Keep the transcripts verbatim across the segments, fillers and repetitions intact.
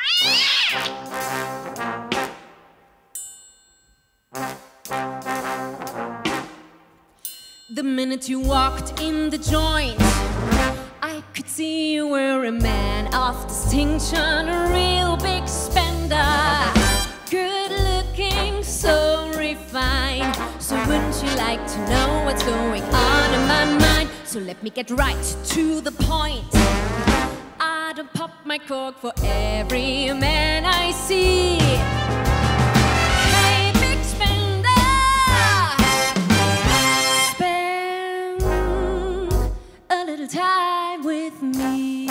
The minute you walked in the joint, I could see you were a man of distinction, a real big spender. Good looking, so refined. So wouldn't you like to know what's going on in my mind? So let me get right to the point. I don't pop my cork for every man I see. Hey, big spender, spend a little time with me.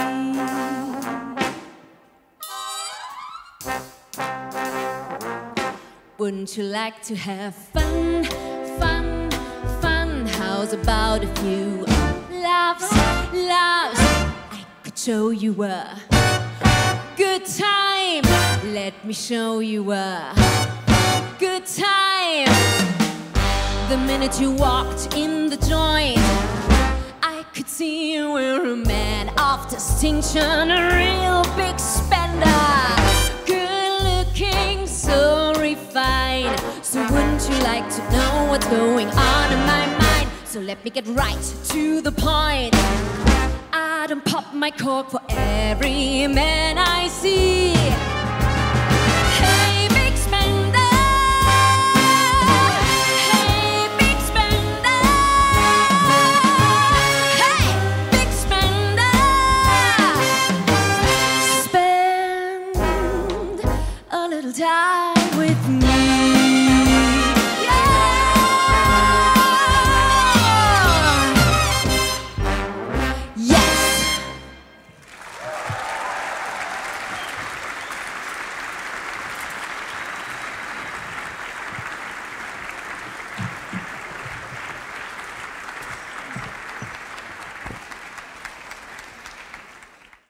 Wouldn't you like to have fun, fun, fun? How's about a few laughs, laughs? I could show you a good time. Let me show you a good time. The minute you walked in the joint, I could see you were a man of distinction, a real big spender. Good looking, so refined. So wouldn't you like to know what's going on in my mind? So let me get right to the point. I don't pop my cork for every man I see. Hey, big spender, hey, big spender, hey, big spender, spend a little time.